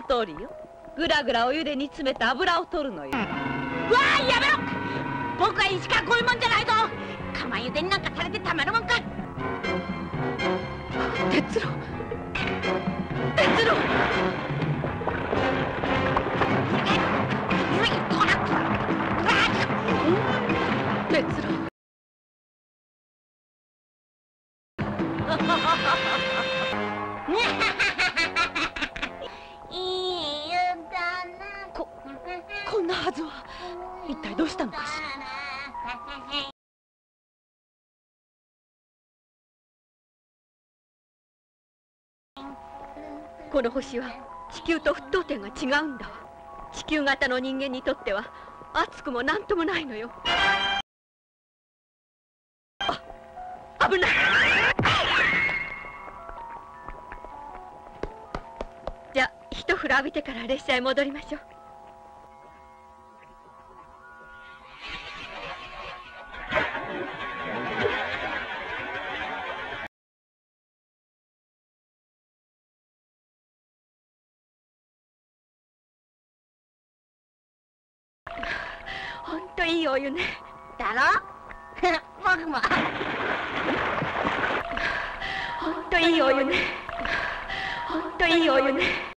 通りよ。ぐらぐらお湯で煮詰めた油を取るのよ。 うわあ、やめろ。僕は石川こういうもんじゃないぞ。釜茹でになんかされてたまるもんか。 哲郎、哲郎。哲郎。こんなはずは。一体どうしたのかしら。この星は地球と沸騰点が違うんだわ。地球型の人間にとっては暑くもなんともないのよ。あ、危ない。じゃあ一風呂浴びてから列車へ戻りましょう。ほんといいお湯ね。 だろ僕も。 ほんといいお湯ね。ほんといいお湯ね。